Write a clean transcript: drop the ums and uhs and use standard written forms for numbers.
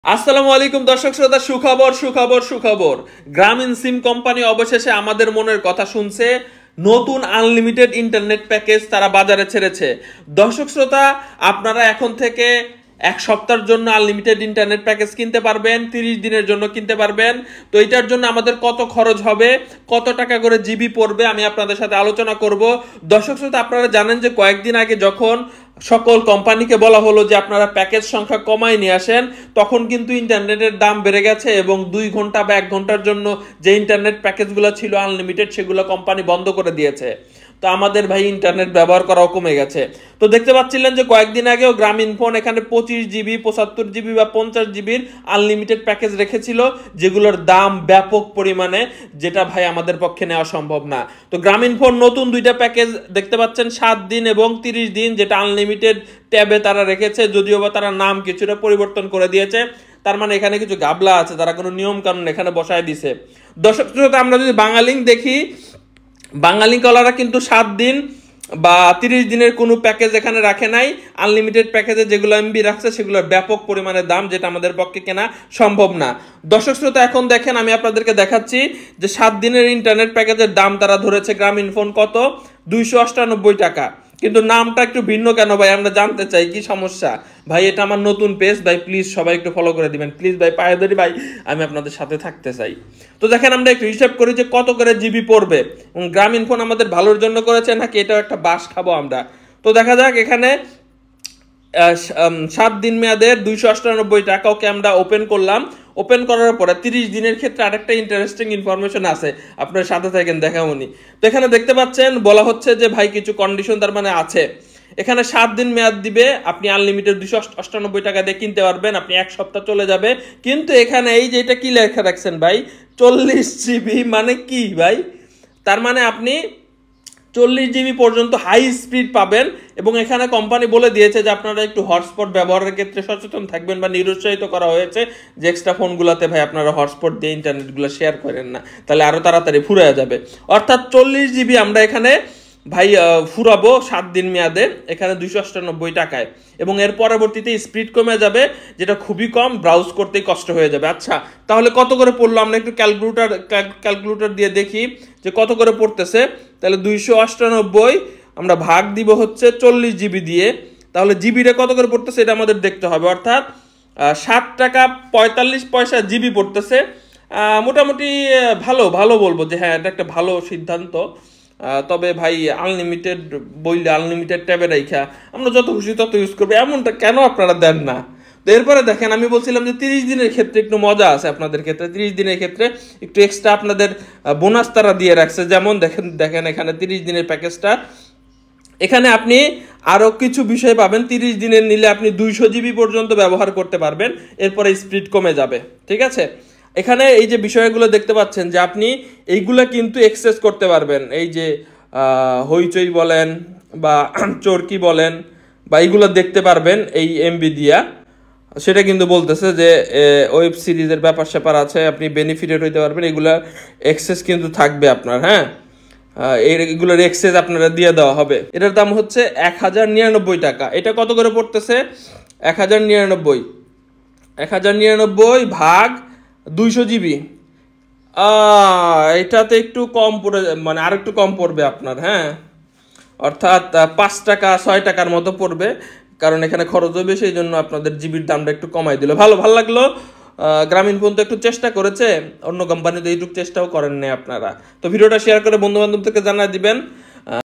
আসসালামু আলাইকুম দর্শক শ্রোতা, সুখবর সুখবর সুখবর। গ্রামীণ সিম কোম্পানি অবশেষে আমাদের মনের কথা শুনছে। নতুন আনলিমিটেড ইন্টারনেট প্যাকেজ তারা বাজারে ছেড়েছে। দর্শক শ্রোতা, আপনারা এখন থেকে এক সপ্তাহের জন্য আনলিমিটেড ইন্টারনেট প্যাকেজ কিনতে পারবেন, 30 দিনের জন্য কিনতে পারবেন। তো এটার জন্য আমাদের কত খরচ হবে, কত টাকা করে জিবি পড়বে, আমি আপনাদের সাথে আলোচনা করব। দর্শক শ্রোতা, আপনারা জানেন যে কয়েকদিন আগে যখন সকল কোম্পানিকে বলা হলো যে আপনারা প্যাকেজ সংখ্যা কমায় নিয়ে আসেন, তখন কিন্তু ইন্টারনেটের দাম বেড়ে গেছে এবং 2 ঘন্টা বা 1 ঘন্টার জন্য যে ইন্টারনেট প্যাকেজগুলো ছিল আনলিমিটেড, সেগুলো কোম্পানি বন্ধ করে দিয়েছে। তো আমাদের ভাই ইন্টারনেট ব্যবহার করাও কমে গেছে। তো দেখতে পাচ্ছিলেন যে কয়েকদিন আগেও গ্রামীণ ফোন এখানে 25 জিবি, 75 জিবি বা 50 জিবির আনলিমিটেড প্যাকেজ রেখেছিল, যেগুলোর দাম ব্যাপক পরিমাণে, যেটা ভাই আমাদের পক্ষে নেওয়া সম্ভব না। তো গ্রামীণ ফোন নতুন 2টা প্যাকেজ দেখতে পাচ্ছেন, 7 দিন এবং 30 দিন, যেটা আনলিমিটেড ট্যাবে তারা রেখেছে, যদিও বা তারা নাম কিছুটা পরিবর্তন করে দিয়েছে। তার মানে এখানে কিছু গাবলা আছে, তারা কোনো নিয়ম কানুন এখানে বসায় দিছে। দর্শক শ্রোতা, আমরা যদি বাঙালি দেখি, বাঙালি কলারা কিন্তু 7 দিন বা 30 দিনের কোনো প্যাকেজ এখানে রাখে নাই। আনলিমিটেড প্যাকেজে যেগুলো এমবি রাখছে সেগুলোর ব্যাপক পরিমাণে দাম, যেটা আমাদের পক্ষে কেনা সম্ভব না। দর্শক শ্রোতা, এখন দেখেন, আমি আপনাদেরকে দেখাচ্ছি যে 7 দিনের ইন্টারনেট প্যাকেজের দাম তারা ধরেছে গ্রামীণ ফোন কত, 298 টাকা। কিন্তু নামটা একটু ভিন্ন কেন ভাই, আমরা জানতে চাই কি সমস্যা। ভাই এটা আমার নতুন পেজ, ভাই প্লিজ সবাই একটু ফলো করে দিবেন প্লিজ ভাই, পায়ে ধরি ভাই, আমি আপনাদের সাথে থাকতে চাই। তো দেখেন, আমরা একটু হিসাব করি যে কত করে জিবি পড়বে। গ্রামীণ ফোন আমাদের ভালোর জন্য করেছে নাকি এটাও একটা বাস খাবো আমরা। তো দেখা যাক, এখানে 7 দিন মেয়াদের 298 টাকা। ওকে, আমরা ওপেন করলাম। ওপেন করার পরে 30 দিনের ক্ষেত্রে আরেকটা ইন্টারেস্টিং ইনফরমেশন আছে, আপনার সাথে থাকেন দেখামনি। তো এখানে দেখতে পাচ্ছেন বলা হচ্ছে যে ভাই কিছু কন্ডিশন তার মানে আছে। এখানে 7 দিন মেয়াদ দিবে, আপনি আনলিমিটেড 298 টাকা দিয়ে কিনতে পারবেন, আপনি 1 সপ্তাহ চলে যাবে। কিন্তু এখানে এই যে এটা কি লেখা রাখছেন ভাই, 40 জিবি, মানে কি ভাই? তার মানে আপনি 40 জিবি পর্যন্ত হাই স্পিড পাবেন। এবং এখানে কোম্পানি বলে দিয়েছে যে আপনারা একটু হটস্পট ব্যবহারের ক্ষেত্রে সচেতন থাকবেন, বা নিরুৎসাহিত করা হয়েছে যে এক্সট্রা ফোনগুলোতে ভাই আপনারা হটস্পট দিয়ে ইন্টারনেটগুলো শেয়ার করেন না, তাহলে আরও তাড়াতাড়ি ফুরিয়ে যাবে। অর্থাৎ 40 জিবি আমরা এখানে ভাই ফুরাবো 7 দিন মেয়াদে, এখানে 298 টাকায়। এবং এর পরবর্তীতে স্পিড কমে যাবে, যেটা খুবই কম, ব্রাউজ করতেই কষ্ট হয়ে যাবে। আচ্ছা, তাহলে কত করে পড়লো, আমরা একটু ক্যালকুলেটর দিয়ে দেখি যে কত করে পড়তেছে। তাহলে 298 আমরা ভাগ দিব হচ্ছে 40 জিবি দিয়ে, তাহলে জিবিটা কত করে পড়তেছে এটা আমাদের দেখতে হবে। অর্থাৎ 7 টাকা 45 পয়সা জিবি পড়তেছে। মোটামুটি ভালো ভালো বলবো যে হ্যাঁ, এটা একটা ভালো সিদ্ধান্ত। তবে ভাই আনলিমিটেড বইলে আনলিমিটেড ট্যাবে রাইখা আমরা যত খুশি তত ইউজ করবো, এমনটা কেন আপনারা দেন না? তো এরপরে দেখেন, আমি বলছিলাম যে 30 দিনের ক্ষেত্রে একটু মজা আছে আপনাদের ক্ষেত্রে। 30 দিনের ক্ষেত্রে একটু এক্সট্রা আপনাদের বোনাস তারা দিয়ে রাখছে। যেমন দেখেন দেখেন এখানে 30 দিনের প্যাকেজটা, এখানে আপনি আরও কিছু বিষয় পাবেন। 30 দিনের নিলে আপনি 200 জিবি পর্যন্ত ব্যবহার করতে পারবেন, এরপরে স্পিড কমে যাবে। ঠিক আছে, এখানে এই যে বিষয়গুলো দেখতে পাচ্ছেন যে আপনি এইগুলো কিন্তু এক্সেস করতে পারবেন। এই যে হইচই বলেন বা চরকি বলেন, বা এইগুলো দেখতে পারবেন এই এমবি দিয়া। সেটা কিন্তু বলতেছে যে ওয়েব সিরিজের ব্যাপার স্যাপার আছে, আপনি বেনিফিটেড হইতে পারবেন, এগুলার এক্সেস কিন্তু থাকবে আপনার। হ্যাঁ, এগুলোর এক্সেস আপনারা দিয়ে দেওয়া হবে। এটার দাম হচ্ছে 1099 টাকা। এটা কত করে পড়তেছে? 1099 ভাগ 200 জিবি, এটাতে একটু কম পড়ে, মানে আর একটু কম পড়বে আপনার। হ্যাঁ, অর্থাৎ 5 টাকা 6 টাকার মতো পড়বে, কারণ এখানে খরচও বেশি, এই জন্য আপনাদের জিবির দামটা একটু কমাই দিল। ভালো লাগলো। গ্রামীণ ফোন তো একটু চেষ্টা করেছে, অন্য কোম্পানিতে এইটুকু চেষ্টাও করেন নাই আপনারা। তো ভিডিওটা শেয়ার করে বন্ধু বান্ধব থেকে জানাই দিবেন।